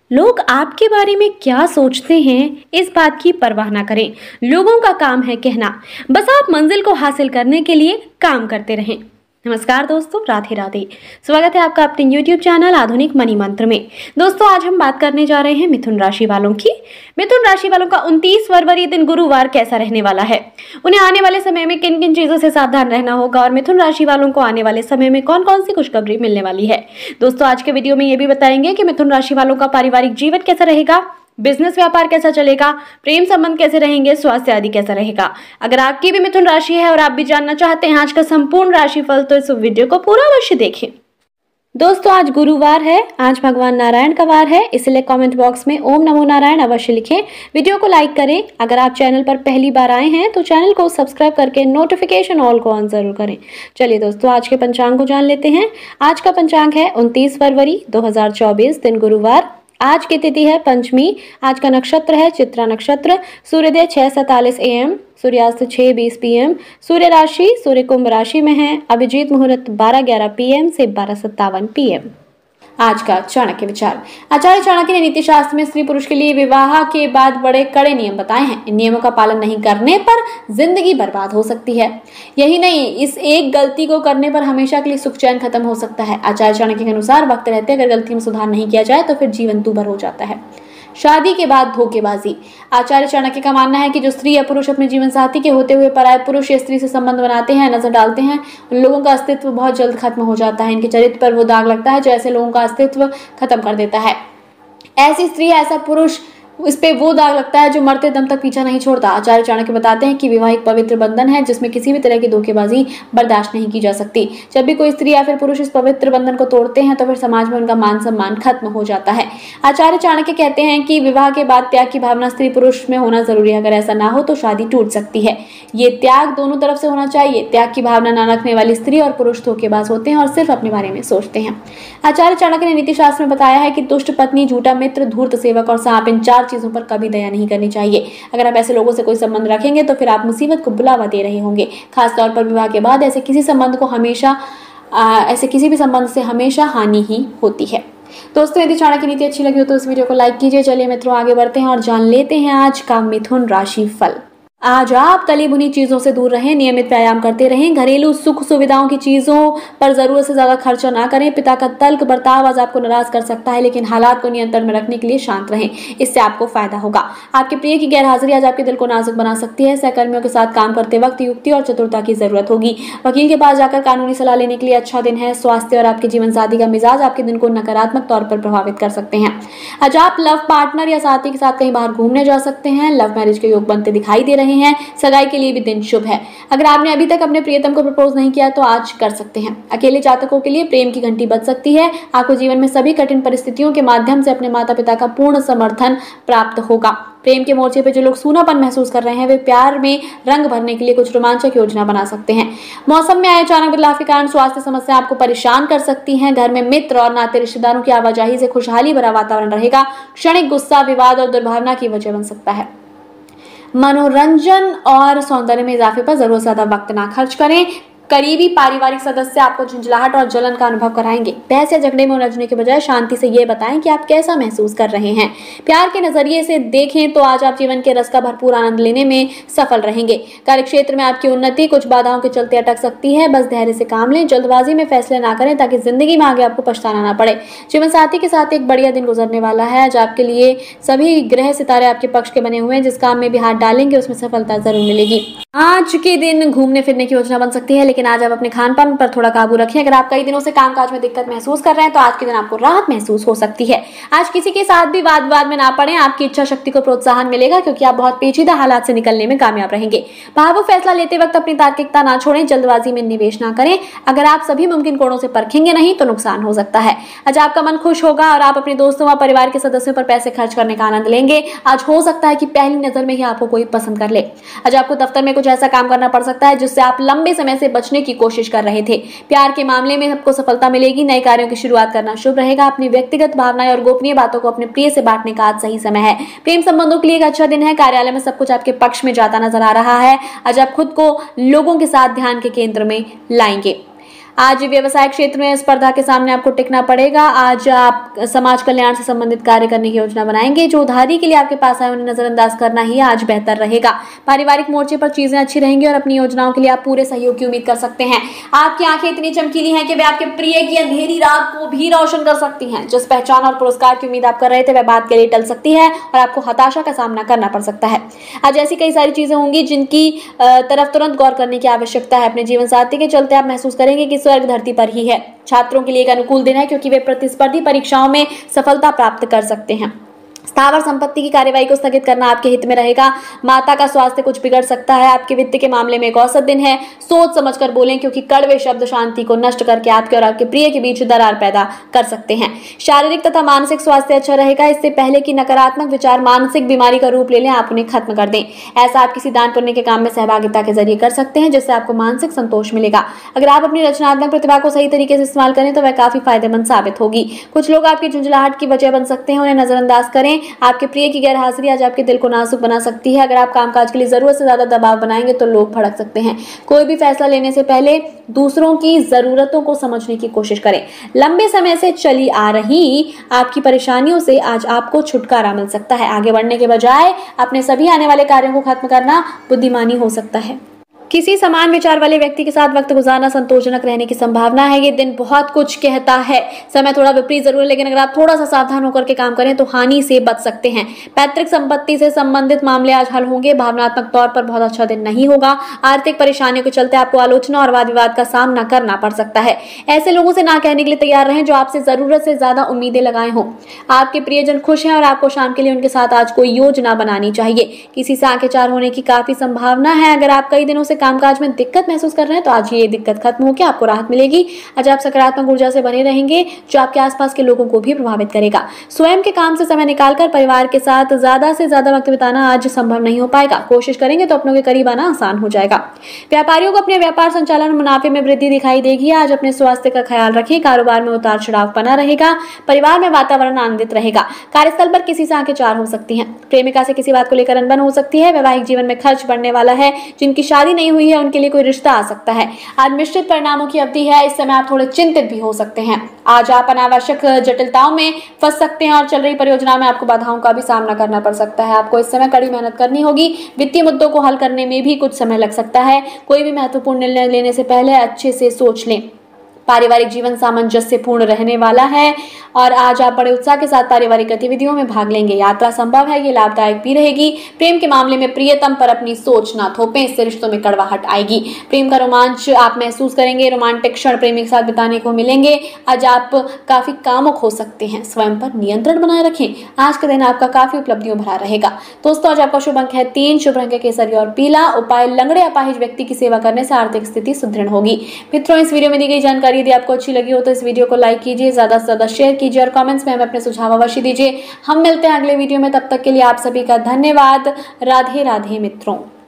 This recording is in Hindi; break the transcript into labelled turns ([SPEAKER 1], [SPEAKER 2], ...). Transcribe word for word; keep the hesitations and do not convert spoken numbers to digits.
[SPEAKER 1] लोग आपके बारे में क्या सोचते हैं इस बात की परवाह ना करें। लोगों का काम है कहना, बस आप मंजिल को हासिल करने के लिए काम करते रहें। नमस्कार दोस्तों, राधे राधे। स्वागत है आपका अपने यूट्यूब चैनल आधुनिक मनी मंत्र में। दोस्तों, आज हम बात करने जा रहे हैं मिथुन राशि वालों की। मिथुन राशि वालों का उनतीस फरवरी दिन गुरुवार कैसा रहने वाला है, उन्हें आने वाले समय में किन किन चीजों से सावधान रहना होगा और मिथुन राशि वालों को आने वाले समय में कौन कौन सी खुशखबरी मिलने वाली है। दोस्तों, आज के वीडियो में ये भी बताएंगे कि मिथुन राशि वालों का पारिवारिक जीवन कैसा रहेगा, बिजनेस व्यापार कैसा चलेगा, प्रेम संबंध कैसे रहेंगे, स्वास्थ्य आदि कैसा रहेगा। अगर आपकी भी मिथुन राशि है और आप भी जानना चाहते हैं आज का संपूर्ण राशिफल, तो इस वीडियो को पूरा अवश्य देखें। दोस्तों, आज गुरुवार है, आज भगवान नारायण का वार है, इसलिए कमेंट बॉक्स में ओम नमो नारायण अवश्य लिखें। वीडियो को लाइक करें। अगर आप चैनल पर पहली बार आए हैं तो चैनल को सब्सक्राइब करके नोटिफिकेशन ऑल को ऑन जरूर करें। चलिए दोस्तों, आज के पंचांग को जान लेते हैं। आज का पंचांग है उनतीस फरवरी दो हजार चौबीस दिन गुरुवार। आज की तिथि है पंचमी। आज का नक्षत्र है चित्रा नक्षत्र। सूर्योदय छह सैतालीस ए एम, सूर्यास्त छह बीस पी एम। सूर्य राशि सूर्य कुंभ राशि में है। अभिजीत मुहूर्त बारह ग्यारह पी एम से बारह सत्तावन पी एम। आज का चाणक्य विचार। आचार्य चाणक्य ने नीति शास्त्र में स्त्री पुरुष के लिए विवाह के बाद बड़े कड़े नियम बताए हैं। इन नियमों का पालन नहीं करने पर जिंदगी बर्बाद हो सकती है। यही नहीं, इस एक गलती को करने पर हमेशा के लिए सुख चैन खत्म हो सकता है। आचार्य चाणक्य के अनुसार वक्त रहते अगर गलती में सुधार नहीं किया जाए तो फिर जीवन दूभर हो जाता है। शादी के बाद धोखेबाजी। आचार्य चाणक्य का मानना है कि जो स्त्री या पुरुष अपने जीवन साथी के होते हुए पराये पुरुष या स्त्री से संबंध बनाते हैं, नजर डालते हैं, उन लोगों का अस्तित्व बहुत जल्द खत्म हो जाता है। इनके चरित्र पर वो दाग लगता है जो ऐसे लोगों का अस्तित्व खत्म कर देता है। ऐसी स्त्री ऐसा पुरुष, इस पे वो दाग लगता है जो मरते दम तक पीछा नहीं छोड़ता। आचार्य चाणक्य बताते हैं कि विवाह एक पवित्र बंधन है जिसमें किसी भी तरह की धोखेबाजी बर्दाश्त नहीं की जा सकती। जब भी कोई स्त्री या फिर पुरुष इस पवित्र बंधन को तोड़ते हैं तो फिर समाज में उनका मान सम्मान खत्म हो जाता है। आचार्य चाणक्य कहते हैं कि विवाह के बाद त्याग की भावना स्त्री पुरुष में होना जरूरी है। अगर ऐसा ना हो तो शादी टूट सकती है। ये त्याग दोनों तरफ से होना चाहिए। त्याग की भावना ना रखने वाली स्त्री और पुरुष धोखेबाज होते हैं और सिर्फ अपने बारे में सोचते हैं। आचार्य चाणक्य ने नीति शास्त्र में बताया है कि दुष्ट पत्नी, झूठा मित्र, धूर्त सेवक और सांप, इन चार चीजों पर कभी दया नहीं करनी चाहिए। अगर आप ऐसे लोगों से कोई संबंध रखेंगे तो फिर आप मुसीबत को बुलावा दे रहे होंगे। खासतौर पर विवाह के बाद ऐसे किसी संबंध को हमेशा आ, ऐसे किसी भी संबंध से हमेशा हानि ही होती है। दोस्तों, यदि चाणक्य की नीति अच्छी लगी हो तो इस वीडियो को लाइक कीजिए। चलिए मित्रों, आगे बढ़ते हैं और जान लेते हैं आज का मिथुन राशि फल। आज आप तली भुनी चीजों से दूर रहें, नियमित व्यायाम करते रहें, घरेलू सुख सुविधाओं की चीजों पर जरूरत से ज्यादा खर्चा ना करें। पिता का तल्ख बर्ताव आज आपको नाराज कर सकता है, लेकिन हालात को नियंत्रण में रखने के लिए शांत रहें, इससे आपको फायदा होगा। आपके प्रिय की गैरहाजिरी आज आपके दिल को नाजुक बना सकती है। सहकर्मियों के साथ काम करते वक्त युक्ति और चतुरता की जरूरत होगी। वकील के पास जाकर कानूनी सलाह लेने के लिए अच्छा दिन है। स्वास्थ्य और आपके जीवन साथी का मिजाज आपके दिन को नकारात्मक तौर पर प्रभावित कर सकते हैं। आज आप लव पार्टनर या साथी के साथ कहीं बाहर घूमने जा सकते हैं। लव मैरिज के योग बनते दिखाई दे रहे हैं। सगाई के लिए भी दिन शुभ है। अगर आपने अभी तक अपने प्रियतम को प्रपोज नहीं किया तो आज कर सकते हैं। अकेले जातकों के लिए प्रेम की घंटी बज सकती है। आपको जीवन में सभी कठिन परिस्थितियों के माध्यम से अपने माता पिता का पूर्ण समर्थन प्राप्त होगा। प्रेम के मोर्चे पे जो लोग सूनापन महसूस कर रहे हैं, वे प्यार में रंग भरने के लिए कुछ रोमांचक योजना बना सकते हैं। मौसम में आए अचानक बदलाव के कारण स्वास्थ्य समस्या आपको परेशान कर सकती हैं। घर में मित्र और नाते रिश्तेदारों की आवाजाही से खुशहाली भरा वातावरण रहेगा। क्षणिक गुस्सा, विवाद और दुर्भावना की वजह बन सकता है। मनोरंजन और सौंदर्य में इजाफे पर जरूरत से ज्यादा वक्त ना खर्च करें। करीबी पारिवारिक सदस्य आपको झुंझलाहट और जलन का अनुभव कराएंगे। बहस या झगड़े में उलझने के बजाय शांति से ये बताएं कि आप कैसा महसूस कर रहे हैं। प्यार के नजरिए से देखें तो आज आप जीवन के रस का भरपूर आनंद लेने में सफल रहेंगे। कार्यक्षेत्र में आपकी उन्नति कुछ बाधाओं के चलते अटक सकती है। बस धैर्य से काम लें, जल्दबाजी में फैसले ना करें ताकि जिंदगी में आगे आपको पछताना ना पड़े। जीवन साथी के साथ एक बढ़िया दिन गुजरने वाला है। आज आपके लिए सभी ग्रह सितारे आपके पक्ष के बने हुए हैं। जिस काम में भी हाथ डालेंगे उसमें सफलता जरूर मिलेगी। आज के दिन घूमने फिरने की योजना बन सकती है, लेकिन आज आप अपने खान पान पर थोड़ा काबू रखें। अगर आप कई दिनों से कामकाज में दिक्कत महसूस कर रहे हैं तो आज के दिन आपको राहत महसूस हो सकती है। आज किसी के साथ भी वाद विवाद में ना पड़े। आपकी इच्छा शक्ति को प्रोत्साहन मिलेगा क्योंकि आप बहुत पेचीदा हालात से निकलने में कामयाब रहेंगे। भावुक फैसला लेते वक्त अपनी तार्किकता ना छोड़ें, जल्दबाजी में निवेश ना करें। अगर आप सभी मुमकिन कोणों से परखेंगे नहीं तो नुकसान हो सकता है। आज आपका मन खुश होगा और आप अपने दोस्तों व परिवार के सदस्यों पर पैसे खर्च करने का आनंद लेंगे। आज हो सकता है कि पहली नजर में ही आपको कोई पसंद कर ले। आज आपको दफ्तर में कुछ ऐसा काम करना पड़ सकता है जिससे आप लंबे समय से बचने की कोशिश कर रहे थे। प्यार के मामले में आपको सफलता मिलेगी। नए कार्यों की शुरुआत करना शुभ रहेगा। अपनी व्यक्तिगत भावनाएं और गोपनीय बातों को अपने प्रिय से बांटने का आज सही समय है। प्रेम संबंधों के लिए एक अच्छा दिन है। कार्यालय में सब कुछ आपके पक्ष में जाता नजर आ रहा है। आज आप खुद को लोगों के साथ ध्यान के केंद्र में लाएंगे। आज व्यवसाय क्षेत्र में स्पर्धा के सामने आपको टिकना पड़ेगा। आज आप समाज कल्याण से संबंधित कार्य करने की योजना बनाएंगे। जो उधारी के लिए आपके पास आए उन्हें नजरअंदाज करना ही आज बेहतर रहेगा। पारिवारिक मोर्चे पर चीजें अच्छी रहेंगी और अपनी योजनाओं के लिए आप पूरे सहयोग की उम्मीद कर सकते हैं। आपकी आंखें इतनी चमकीली हैं कि वे आपके प्रिय की अंधेरी रात को भी रोशन कर सकती हैं। जिस पहचान और पुरस्कार की उम्मीद आप कर रहे थे वह बात के लिए टल सकती है और आपको हताशा का सामना करना पड़ सकता है। आज ऐसी कई सारी चीजें होंगी जिनकी तरफ तुरंत गौर करने की आवश्यकता है। अपने जीवन साथी के चलते आप महसूस करेंगे कि स्वर्ग धरती पर ही है। छात्रों के लिए एक अनुकूल दिन है क्योंकि वे प्रतिस्पर्धी परीक्षाओं में सफलता प्राप्त कर सकते हैं। स्थावर संपत्ति की कार्यवाही को स्थगित करना आपके हित में रहेगा। माता का स्वास्थ्य कुछ बिगड़ सकता है। आपके वित्त के मामले में एक औसत दिन है। सोच समझकर बोलें क्योंकि कड़वे शब्द शांति को नष्ट करके आपके और आपके प्रिय के बीच दरार पैदा कर सकते हैं। शारीरिक तथा मानसिक स्वास्थ्य अच्छा रहेगा। इससे पहले कि नकारात्मक विचार मानसिक बीमारी का रूप ले लें, आप उन्हें खत्म कर दें। ऐसा आप किसी दान पुण्य के काम में सहभागिता के जरिए कर सकते हैं जिससे आपको मानसिक संतोष मिलेगा। अगर आप अपनी रचनात्मक प्रतिभा को सही तरीके से इस्तेमाल करें तो वह काफी फायदेमंद साबित होगी। कुछ लोग आपकी झुंझलाहट की वजह बन सकते हैं, उन्हें नजरअंदाज करें। आपके प्रिय की गैर हाजिरी आज आपके दिल को नाजुक बना सकती है। अगर आप कामकाज के लिए जरूरत से ज्यादा दबाव बनाएंगे तो लोग भड़क सकते हैं। कोई भी फैसला लेने से पहले दूसरों की जरूरतों को समझने की कोशिश करें। लंबे समय से चली आ रही आपकी परेशानियों से आज आपको छुटकारा मिल सकता है। आगे बढ़ने के बजाय अपने सभी आने वाले कार्यों को खत्म करना बुद्धिमानी हो सकता है। किसी समान विचार वाले व्यक्ति के साथ वक्त गुजारना संतोषजनक रहने की संभावना है। ये दिन बहुत कुछ कहता है। समय थोड़ा विपरीत जरूर है, लेकिन अगर आप थोड़ा सा सावधान होकर के काम करें तो हानि से बच सकते हैं। पैतृक संपत्ति से संबंधित मामले आज हल होंगे। भावनात्मक तौर पर बहुत अच्छा दिन नहीं होगा। आर्थिक परेशानियों के चलते आपको आलोचना और वाद विवाद का सामना करना पड़ सकता है। ऐसे लोगों से ना कहने के लिए तैयार रहें जो आपसे जरूरत से ज्यादा उम्मीदें लगाए हों। आपके प्रियजन खुश हैं और आपको शाम के लिए उनके साथ आज कोई योजना बनानी चाहिए। किसी से आंखें चार होने की काफी संभावना है। अगर आप कई दिनों से कामकाज में दिक्कत महसूस कर रहे हैं तो आज ये दिक्कत खत्म होकर आपको राहत मिलेगी। आज आप सकारात्मक ऊर्जा से बने रहेंगे जो आपके आसपास के लोगों को भी प्रभावित करेगा। स्वयं के काम से समय निकालकर परिवार के साथ ज्यादा से ज्यादा वक्त बिताना आज संभव नहीं हो पाएगा। कोशिश करेंगे तो अपनों के करीब आना आसान हो जाएगा। व्यापारियों को अपने व्यापार संचालन मुनाफे में वृद्धि दिखाई देगी। आज अपने स्वास्थ्य का ख्याल रखें। कारोबार में उतार चढ़ाव बना रहेगा। परिवार में वातावरण आनंदित रहेगा। कार्यस्थल पर किसी से आंखें चार हो सकती हैं। प्रेमिका से किसी बात को लेकर अनबन हो सकती है। वैवाहिक जीवन में खर्च बढ़ने वाला है। जिनकी शादी नहीं हुई है उनके लिए कोई रिश्ता आ सकता है। आज मिश्रित परिणामों की अवधि है। इस समय आप थोड़े चिंतित भी हो सकते हैं। आज आप अनावश्यक जटिलताओं में फंस सकते हैं और चल रही परियोजना में आपको बाधाओं का भी सामना करना पड़ सकता है। आपको इस समय कड़ी मेहनत करनी होगी। वित्तीय मुद्दों को हल करने में भी कुछ समय लग सकता है। कोई भी महत्वपूर्ण निर्णय लेने से पहले अच्छे से सोच लें। पारिवारिक जीवन सामंजस्यपूर्ण रहने वाला है और आज आप बड़े उत्साह के साथ पारिवारिक गतिविधियों में भाग लेंगे। यात्रा संभव है, ये लाभदायक भी रहेगी। प्रेम के मामले में प्रियतम पर अपनी सोच ना थोपें, इससे रिश्तों में कड़वाहट आएगी। प्रेम का रोमांच आप महसूस करेंगे। रोमांटिक क्षण प्रेमी के साथ बिताने को मिलेंगे। आज आप काफी कामुक हो सकते हैं। स्वयं पर नियंत्रण बनाए रखें। आज का दिन आपका काफी उपलब्धियों भरा रहेगा। दोस्तों, आज आपका शुभ अंक है तीन, शुभ रंग है केसरी और पीला। उपाय लंगड़े अपाहिज व्यक्ति की सेवा करने से आर्थिक स्थिति सुदृढ़ होगी। मित्रों, इस वीडियो में दी गई जानकारी यदि आपको अच्छी लगी हो तो इस वीडियो को लाइक कीजिए, ज्यादा से ज्यादा शेयर कीजिए और कमेंट्स में हमें अपने सुझाव अवश्य दीजिए। हम मिलते हैं अगले वीडियो में। तब तक के लिए आप सभी का धन्यवाद। राधे राधे मित्रों।